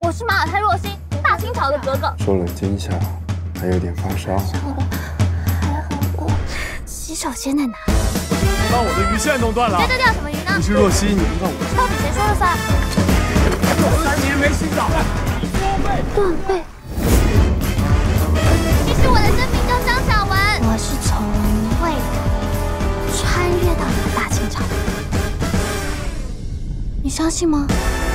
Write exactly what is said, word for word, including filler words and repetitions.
我是马尔泰若心，大清朝的格格。 受了惊吓，还有点发烧。 还好我洗手间在哪？ 把我的鱼线弄断了。 这这钓什么鱼呢？ 你是若曦，你不算我。 到底谁说了算？ 三年没洗澡了， 断背。其实我的真名叫张小文，我是从魏穿越到你的大清朝。你相信吗？